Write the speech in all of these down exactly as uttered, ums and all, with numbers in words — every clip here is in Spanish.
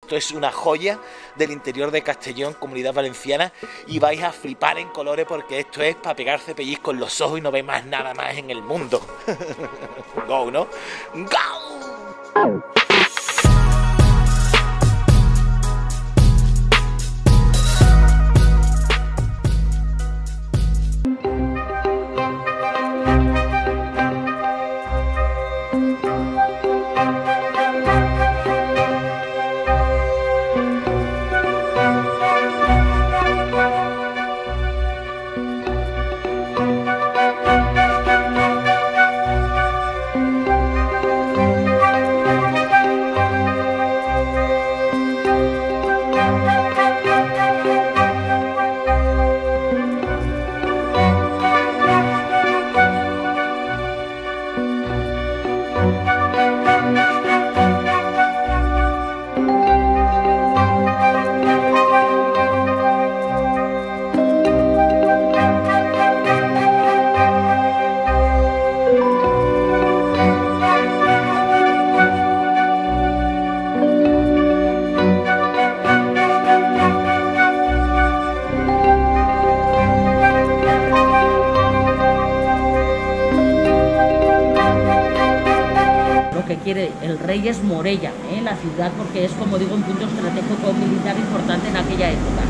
Esto es una joya del interior de Castellón, Comunidad Valenciana, y vais a flipar en colores porque esto es para pegarse pellizco en los ojos y no ve más nada más en el mundo. Go, ¿no? Go. Quiere el rey es Morella, ¿eh? La ciudad, porque es, como digo, un punto estratégico militar importante en aquella época.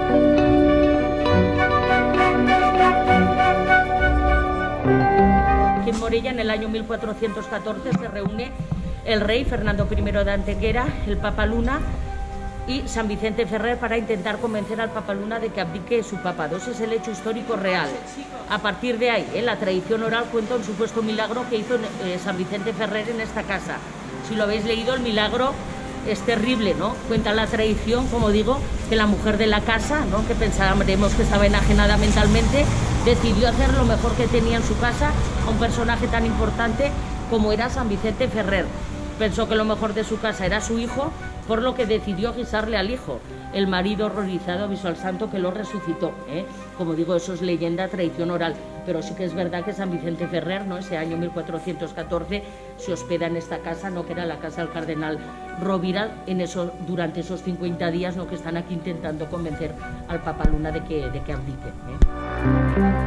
Aquí en Morella, en el año mil cuatrocientos catorce, se reúne el rey Fernando primero de Antequera, el Papa Luna y San Vicente Ferrer para intentar convencer al Papa Luna de que abdique su papado. Ese es el hecho histórico real. A partir de ahí, ¿eh? la tradición oral cuenta un supuesto milagro que hizo eh, San Vicente Ferrer en esta casa. Si lo habéis leído, el milagro es terrible, ¿no? Cuenta la tradición, como digo, que la mujer de la casa, ¿no? que pensábamos que estaba enajenada mentalmente, decidió hacer lo mejor que tenía en su casa a un personaje tan importante como era San Vicente Ferrer. Pensó que lo mejor de su casa era su hijo, por lo que decidió guisarle al hijo. El marido, horrorizado, avisó al santo que lo resucitó, ¿eh? Como digo, eso es leyenda, tradición oral, pero sí que es verdad que San Vicente Ferrer, ¿no? ese año mil cuatrocientos catorce, se hospeda en esta casa, ¿no? que era la casa del cardenal Rovira, en eso, durante esos cincuenta días, ¿no? que están aquí intentando convencer al Papa Luna de que, de que abdique, ¿eh?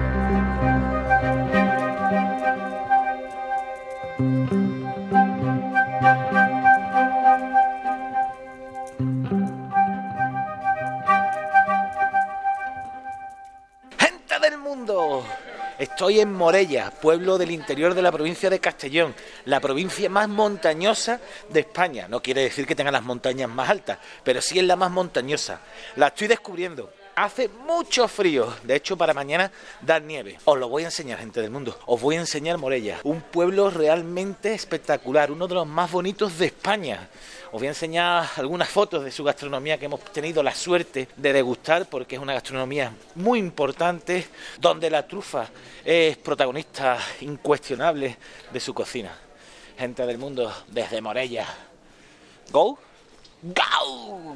Estoy en Morella, pueblo del interior de la provincia de Castellón, la provincia más montañosa de España. No quiere decir que tenga las montañas más altas, pero sí es la más montañosa. La estoy descubriendo. Hace mucho frío, de hecho para mañana da nieve. Os lo voy a enseñar, gente del mundo. Os voy a enseñar Morella, un pueblo realmente espectacular, uno de los más bonitos de España. Os voy a enseñar algunas fotos de su gastronomía que hemos tenido la suerte de degustar, porque es una gastronomía muy importante, donde la trufa es protagonista incuestionable de su cocina. Gente del mundo, desde Morella. Go, go.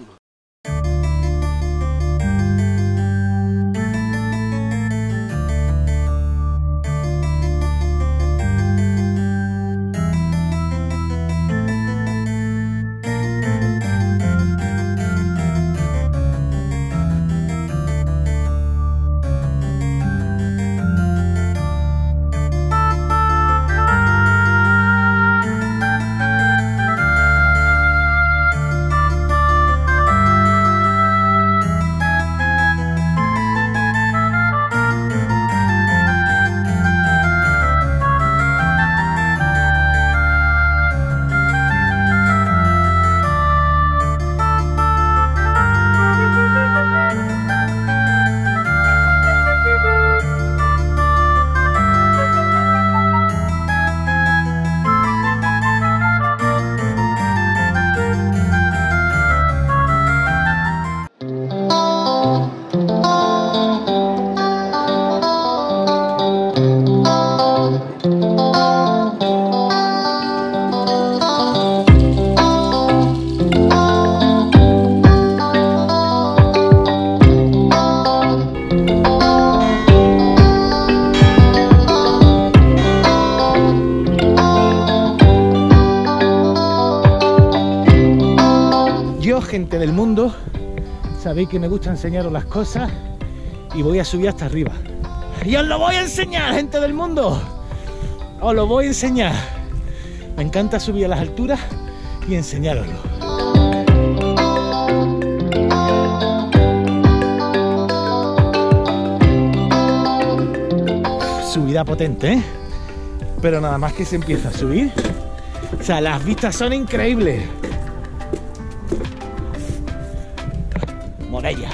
gente del mundo, sabéis que me gusta enseñaros las cosas y voy a subir hasta arriba. Y os lo voy a enseñar, gente del mundo. Os lo voy a enseñar. Me encanta subir a las alturas y enseñároslo. Subida potente, ¿eh? Pero nada más que se empieza a subir, o sea, las vistas son increíbles. Morella.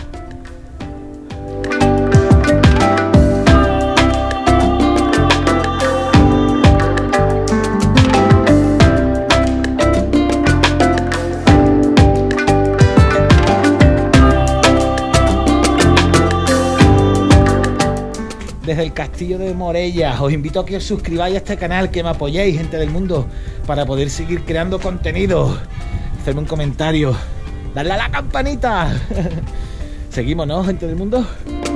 Desde el castillo de Morella os invito a que os suscribáis a este canal, que me apoyéis, gente del mundo, para poder seguir creando contenido. Hacerme un comentario, darle a la campanita. Seguimos, ¿no, gente del mundo?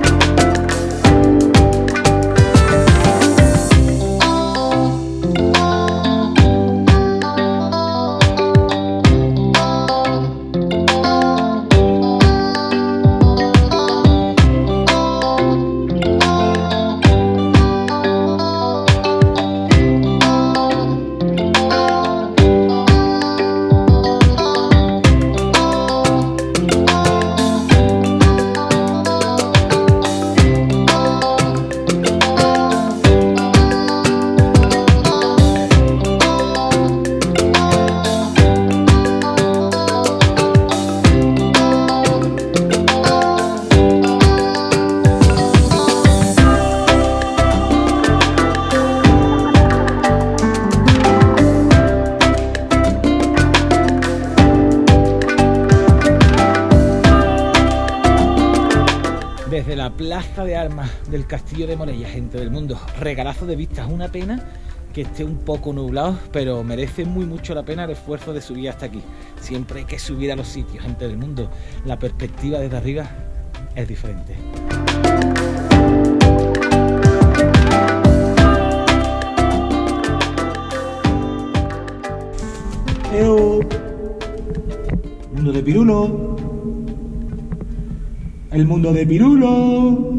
Desde la plaza de armas del castillo de Morella, gente del mundo, regalazo de vistas. Una pena que esté un poco nublado, pero merece muy mucho la pena el esfuerzo de subir hasta aquí. Siempre hay que subir a los sitios, gente del mundo. La perspectiva desde arriba es diferente. ¡Eo! Mundo de Pirulo. El mundo de Pirulo.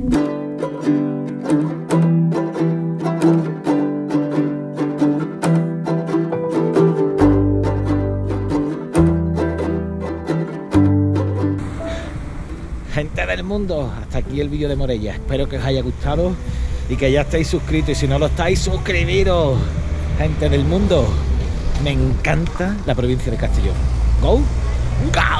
Gente del mundo, hasta aquí el vídeo de Morella. Espero que os haya gustado y que ya estéis suscritos. Y si no lo estáis, suscribiros. Gente del mundo, me encanta la provincia de Castellón. ¡Go! ¡Go!